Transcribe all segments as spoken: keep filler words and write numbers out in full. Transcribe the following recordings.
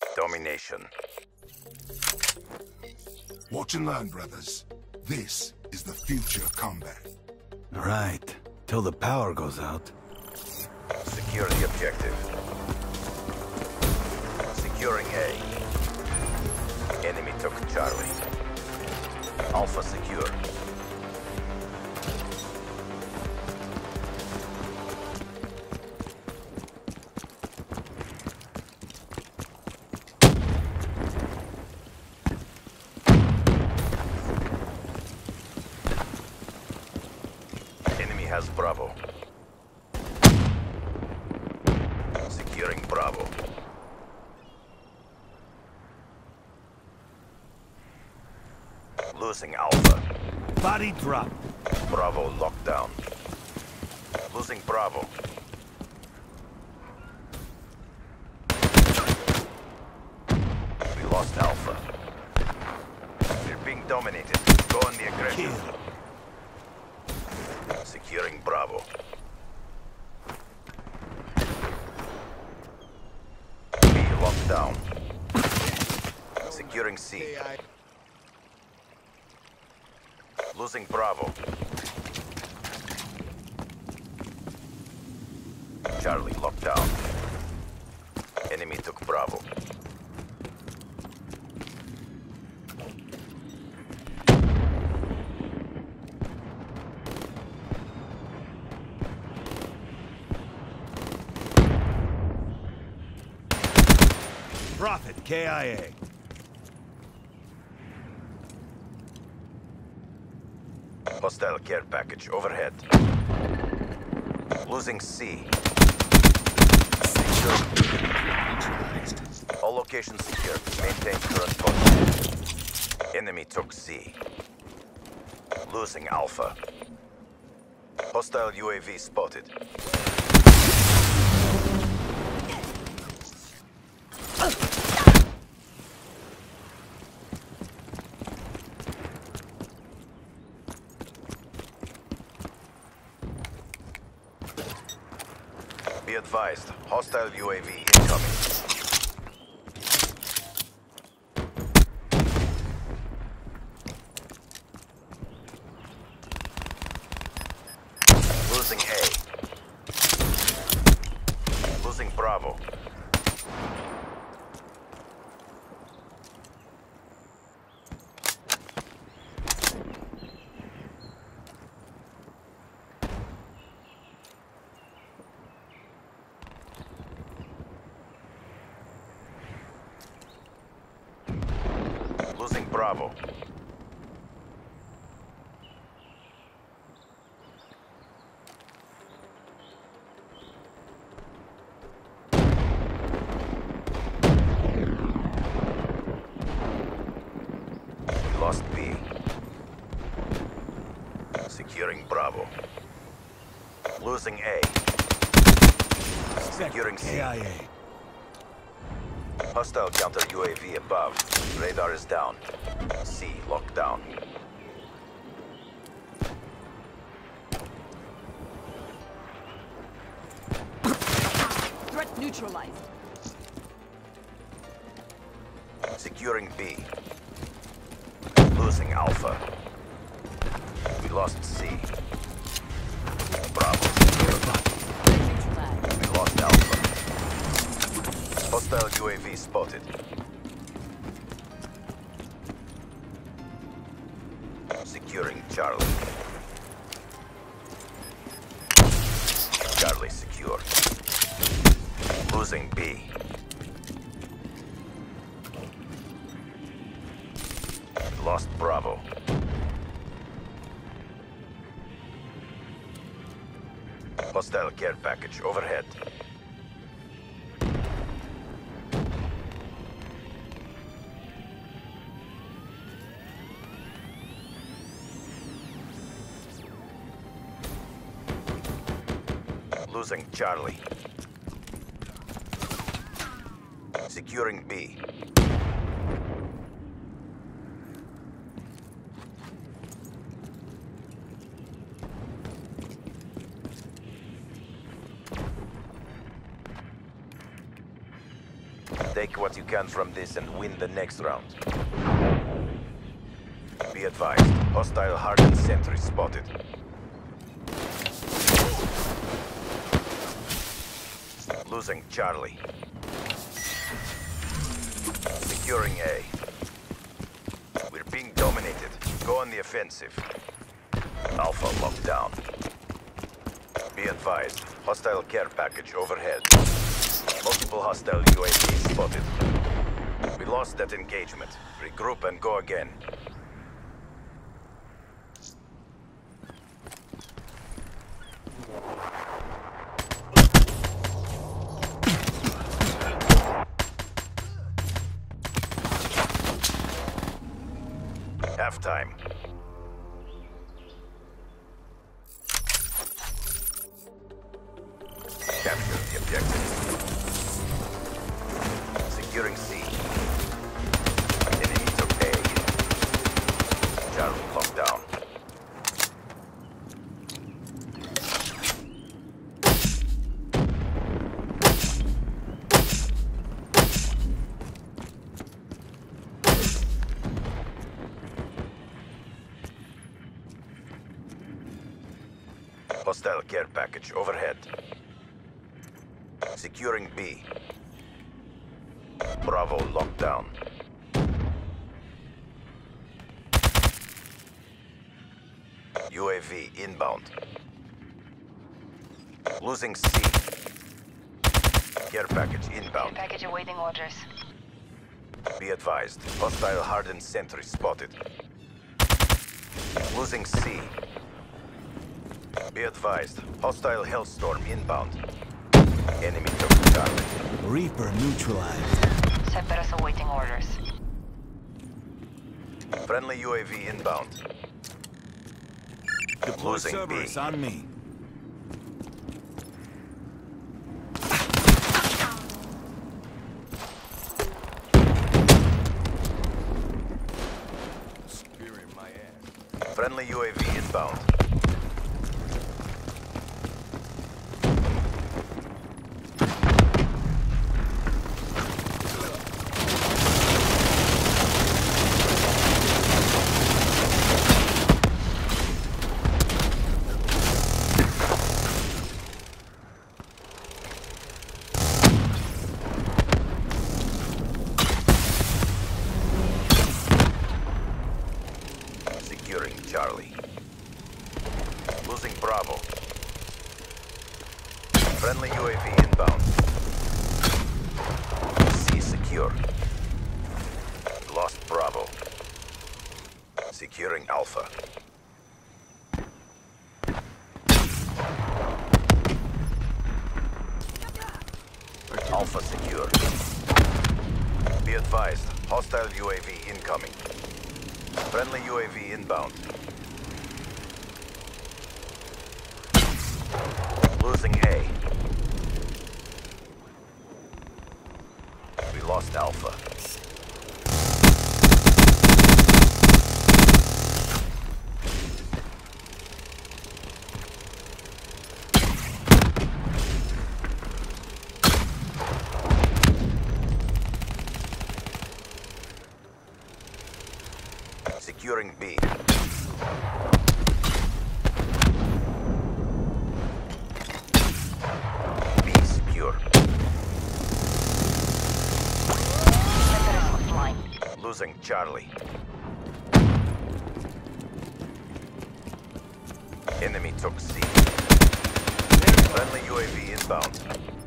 Domination. Watch and learn, brothers. This is the future combat. Right. Till the power goes out. Secure the objective. Securing A. Enemy took Charlie. Alpha secure. Enemy has Bravo. Securing Bravo. Losing Alpha. Body drop. Bravo locked down. Losing Bravo. We lost Alpha. We're being dominated. Go on the aggression. Kill. Securing Bravo. B locked down. Securing C. Losing Bravo. Charlie locked down. Enemy took Bravo. Prophet K I A. Hostile care package overhead. Losing C. Secure. All locations secure. Maintain current posture. Enemy took C. Losing Alpha. Hostile U A V spotted. Be advised, hostile U A V incoming. Losing A. Losing Bravo. Losing Bravo. We lost B. Securing Bravo. Losing A. Securing C. K I A. Hostile counter U A V above. Radar is down. C locked down. Threat neutralized. Securing B. Losing Alpha. We lost C. Bravo. Threat neutralized. We lost Alpha. Hostile U A V spotted. Securing Charlie. Charlie secure. Losing B. Lost Bravo. Hostile care package overhead. Losing Charlie. Securing B. Take what you can from this and win the next round. Be advised, hostile hardened sentry spotted. Losing Charlie. Securing A. We're being dominated. Go on the offensive. Alpha locked down. Be advised, hostile care package overhead. Multiple hostile U A Vs spotted. We lost that engagement. Regroup and go again. Halftime. Capture the objective. Securing C. Enemy took A. Charlie locked down. Hostile care package overhead. Securing B. Bravo locked down. U A V inbound. Losing C. Care package inbound. Package awaiting orders. Be advised, hostile hardened sentry spotted. Losing C. Be advised, hostile Hellstorm inbound. Enemy took Charlie. Reaper neutralized. Cerberus awaiting orders. Friendly U A V inbound. Deploy Losing Cerberus B. on me. Spear in my ass. Friendly U A V inbound. Securing Charlie. Losing Bravo. Friendly U A V inbound. C secure. Lost Bravo. Securing Alpha. Alpha secure. Be advised, hostile U A V incoming. Friendly U A V inbound. Losing A. We lost Alpha. Securing B. B secure. Cerberus offline. Losing Charlie. Enemy took C. Friendly U A V inbound.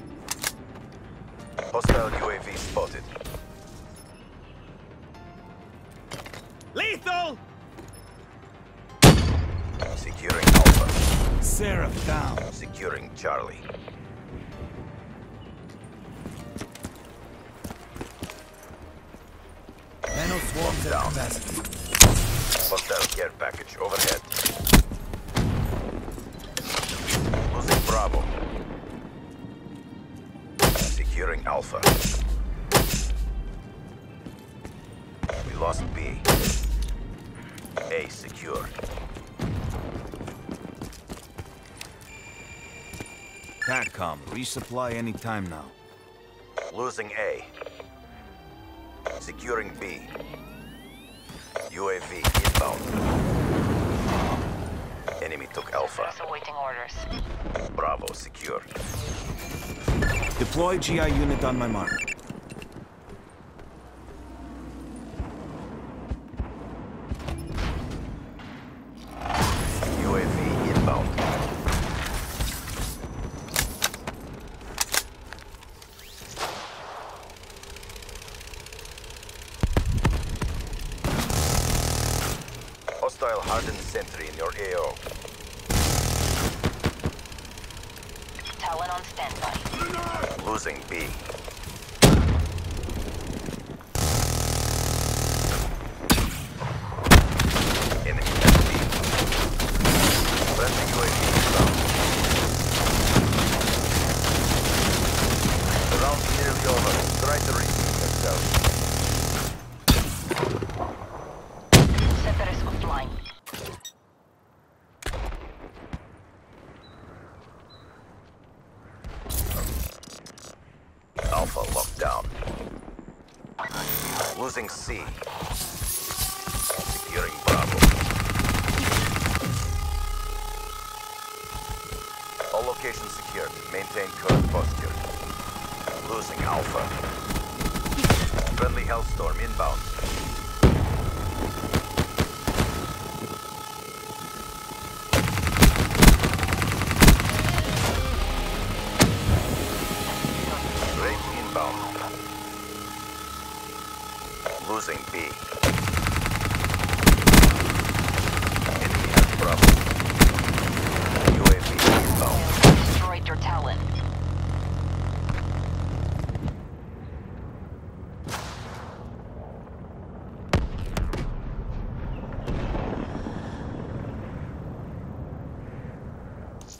Hostile U A V spotted. Lethal! Securing Alpha. Seraph down. Securing Charlie. Nano swarms at Down. capacity. Hostile care package overhead. Losing Bravo. Securing Alpha. We lost B. A secure. TACCOM, resupply any time now. Losing A. Securing B. U A V inbound. Enemy took Alpha. Cerberus awaiting orders. Bravo secure. Deploy G I unit on my mark. U A V inbound. Hostile hardened sentry in your A O. Talon on standby. Losing B. Enemy at B. Friendly U A V inbound. The round's nearly over. Try to repeat yourself. Cerberus offline. Alpha locked down. Losing C. Securing Bravo. All locations secured. Maintain current posture. Losing Alpha. Friendly Hellstorm inbound.